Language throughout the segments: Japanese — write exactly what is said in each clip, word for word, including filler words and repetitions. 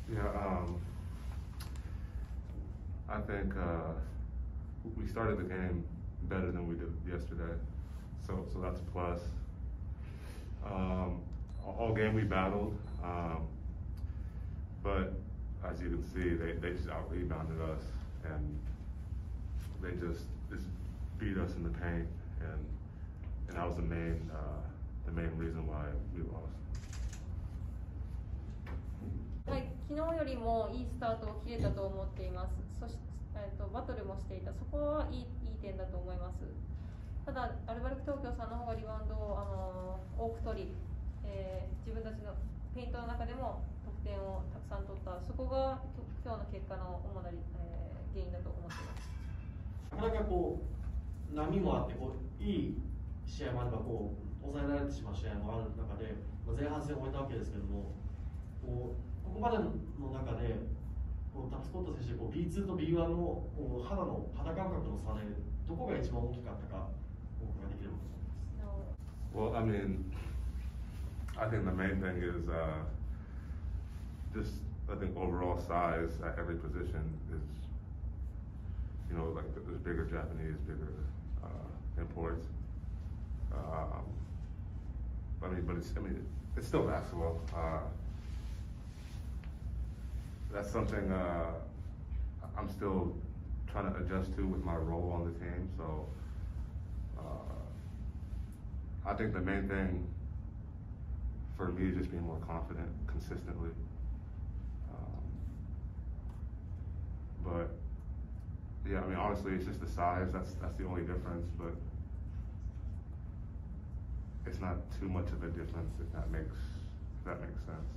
Yeah, um, I think uh, we started the game better than we did yesterday, so so that's a plus. Um, all game we battled, um, but as you can see, they, they just out rebounded us, and they just just beat us in the paint, and and that was the main uh, the main reason why we lost. はい、昨日よりもいいスタートを切れたと思っています。そして、えー、とバトルもしていた、そこはいい、いい点だと思います。ただ、アルバルク東京さんの方がリバウンドを、あのー、多く取り、えー、自分たちのペイントの中でも得点をたくさん取った、そこが今日の結果の主な、えー、原因だと思っています。 なかなかこう波もあってこういい試合もあればこう抑えられてしまう試合もある中で、まあ、前半戦を終えたわけですけれども、こうここまでの中でこうタプスコット選手、こう ビーツー と ビーワン のこう肌の肌感覚の差でどこが一番大きかったかお伺いできればと思います。 Well, I mean, I think the main thing is uh, just I think overall size at every position is, you know, like there's bigger Japanese, bigger uh, imports. Um, I mean, but it's I mean it's still basketball. Uh, that's something uh, I'm still trying to adjust to with my role on the team. So uh, I think the main thing for me is just being more confident consistently. Um, but yeah, I mean, honestly, it's just the size. That's that's the only difference. But it's not too much of a difference if that makes if that makes sense.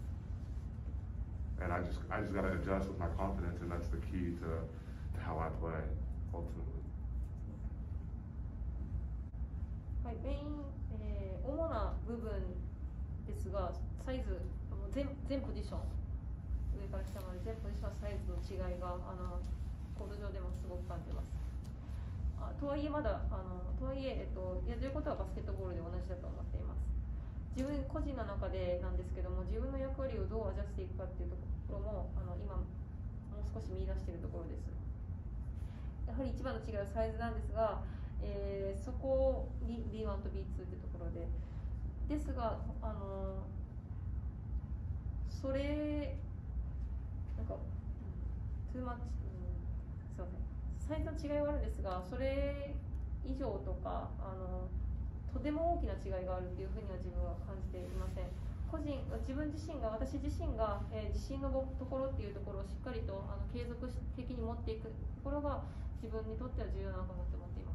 And I just I just got to adjust with my confidence, and that's the key to, to how I play ultimately. はい、メイン、えー、主な部分ですが、サイズ、全全ポジション、上から下まで全ポジションサイズの違いがあのコート上でもすごく感じます。あとはいえまだあのとはいえ、えっと、やってることはバスケットボールで同じだと思っています。自分個人の中でなんですけども、自分の役割をどうアジャストしていくかっていうところもあの今もう少し見出しているところです。やはり一番の違いはサイズなんですが、えー、そこを ビーワン と ビーツー というところでですが、あのそれなんかトゥーマッチ、すいません、サイズの違いはあるんですが、それ以上とかあのとても大きな違いがあるというふうには自分は感じていません。個人自分自身が私自身が、えー、自信のところっていうところをしっかりとあの継続的に持っていくところが自分にとっては重要なのかなと思っています。